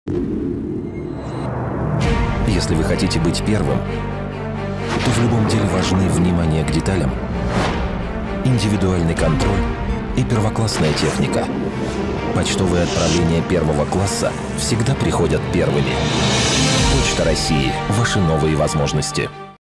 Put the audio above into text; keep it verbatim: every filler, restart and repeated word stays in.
Если вы хотите быть первым, то в любом деле важны внимание к деталям, индивидуальный контроль и первоклассная техника. Почтовые отправления первого класса всегда приходят первыми. Почта России. Ваши новые возможности.